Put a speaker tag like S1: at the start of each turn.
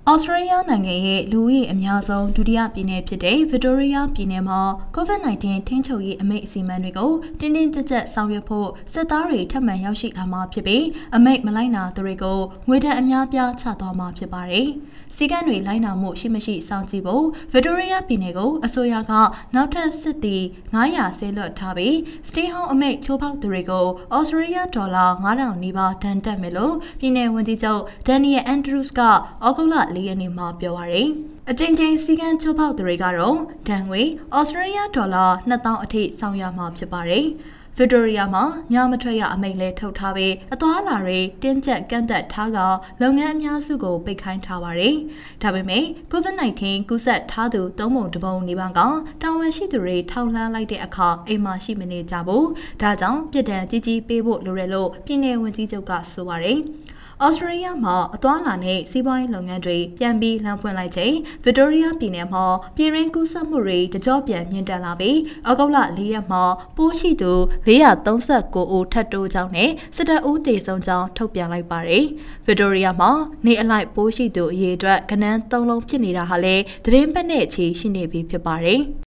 S1: Australia နိုင်ငံရဲ့လူဦးရေအများဆုံးဒုတိယပြည်နယ်ဖြစ်တဲ့ Victoria ပြည်နယ်မှာ COVID-19 ထိန်းချုပ်ရေးအမိန့်အစီအမံတွေကိုတင်းတင်းကြပ်ကြပ်ဆောင်ရွက်ဖို့စစ်သားတွေထပ်မံရောက်ရှိလာမှာဖြစ်ပြီးအမိန့်မလိုက်နာသူတွေကိုငွေဒဏ်အများပြားချသွားမှာဖြစ်ပါတယ်။စီကံတွေလိုက်နာမှုရှိမရှိစောင့်ကြည့်ဖို့ Victoria ပြည်နယ်ကိုအစိုးရကနောက်ထပ်စစ်သည်900ဆေးလွှတ်ထားပြီး Stay Home အမိန့်ချိုးဖောက်သူတွေကို Australia ဒေါ်လာ9000နီးပါးဒဏ်တက်မယ်လို့ပြည်နယ်ဝန်ကြီးချုပ် Daniel Andrews ကဩဂုတ်လ4 ရက်နေ့မှာပြောပါရယ်အကြိမ်ကြိမ်စီကံချိုးဖောက်သူတွေကတော့ဒဏ်ငွေ Australia ဒေါ်လာ2000အထိဆောင်ရမှာဖြစ်ပါတယ်။ Victoria မှာညမထွက်ရအမိန့်လဲထုတ်ထားပြီးအသွားအလာတွေတင်းကျပ်ကန့်သက်ထားကလုပ်ငန်းအများစုကိုပိတ်ခိုင်းထားပါတယ်။ဒါပေမဲ့ COVID-19 ကူးစက်ထားသူ3ပုံ1ပုံနီးပါးကတာဝန်ရှိသူတွေထောက်လှမ်းလိုက်တဲ့အခါအိမ်မှာရှိမနေကြဘူး။ဒါကြောင့်ပြည်ထန်ကြီးကြီးပေးဖို့လိုတယ်လို့ပြည်နယ်ဝန်ကြီးချုပ်ကဆိုပါတယ်။ Australia မှာအသွားလာနဲ့စီးပွားရေးလုပ်ငန်းတွေပြန်ပြီးလမ်းဖွင့်လိုက်ချိန် Victoria ပြည်နယ်မှာပြည်ရင်းကူးစက်မှုတွေတကြော့ပြန်မြင့်တက်လာပြီးဩဂုတ်လ4 ရက်မှာပိုးရှိသူ439ဦးထပ်တိုးကြောင်းနဲ့12ဦးသေဆုံးကြောင်းထုတ်ပြန်လိုက်ပါတယ်။ Victoria မှာနေအလိုက်ပိုးရှိသူအရေအတွက်ကနန်း3လုံးဖြစ်နေတာဟာလည်းသတင်းပတ်နဲ့ချီရှိနေပြီဖြစ်ပါတယ်။